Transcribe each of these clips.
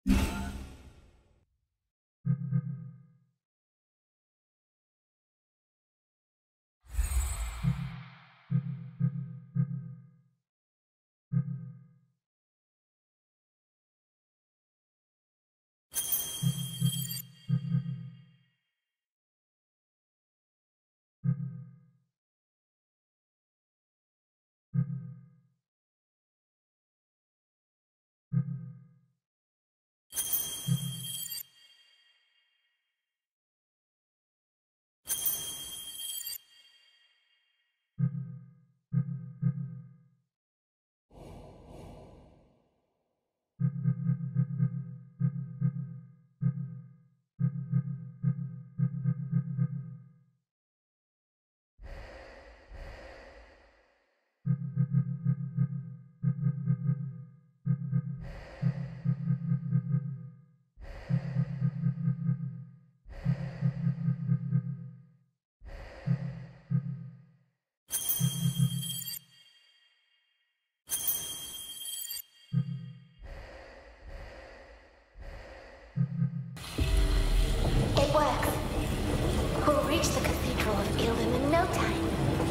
It works. We'll reach the Cathedral of Gildem in no time.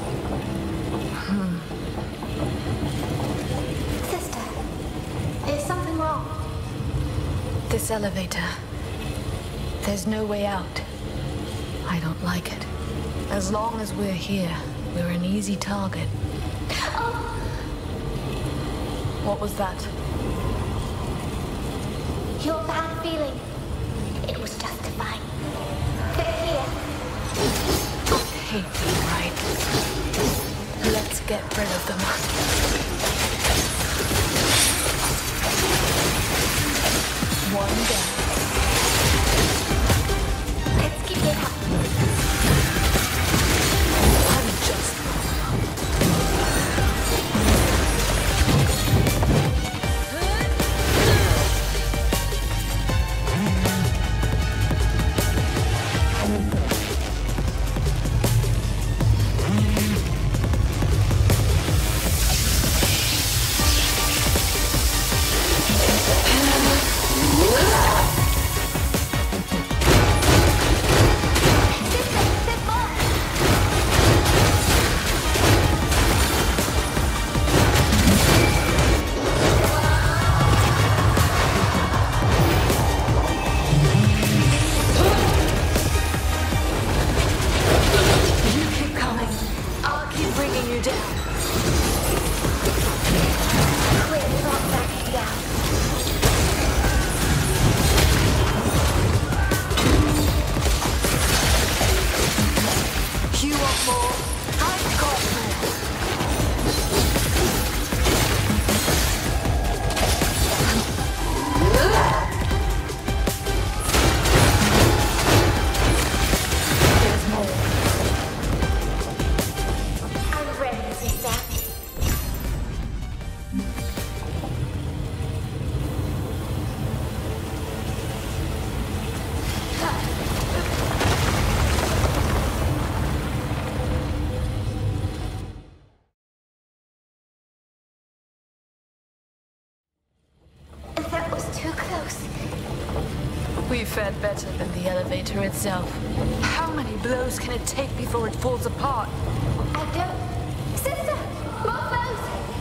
Sister, is something wrong? This elevator. There's no way out. I don't like it. As long as we're here, we're an easy target. Oh! What was that? Your bad feeling. It was justified. They're here. Hate being right. Let's get rid of them. One down. Let's keep it up. I'm just... We fared better than the elevator itself. How many blows can it take before it falls apart? I don't... Sister! More blows!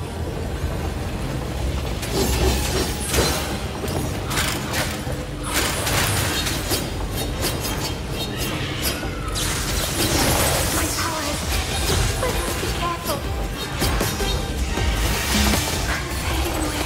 My powers! Let us be careful! I'm fading away.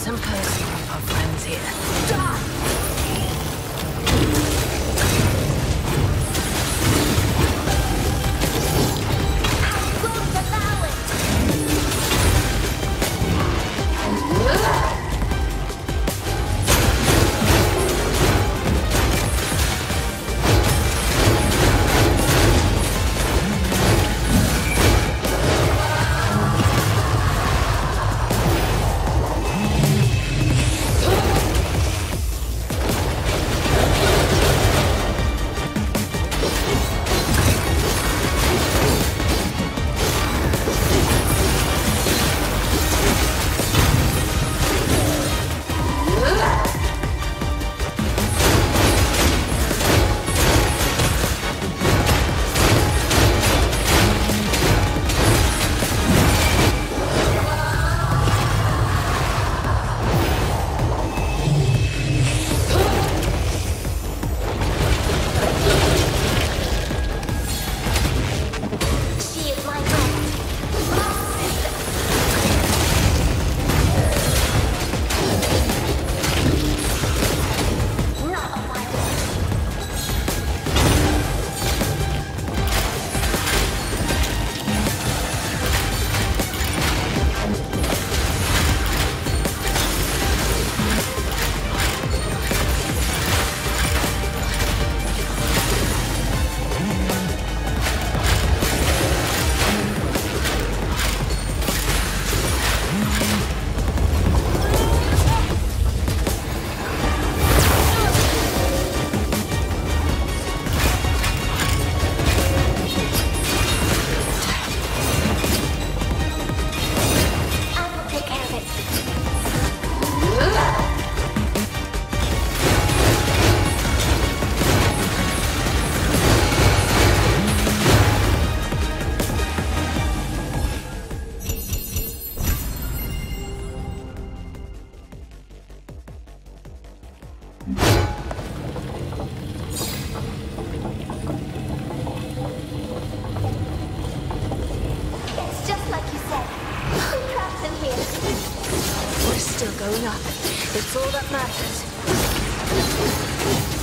and Percy are our friends here. Die! Close the valley! She is my friend. My sister. Not on my watch. I will take care of it. It's just like you said. We're trapped in here. We're still going up. It's all that matters.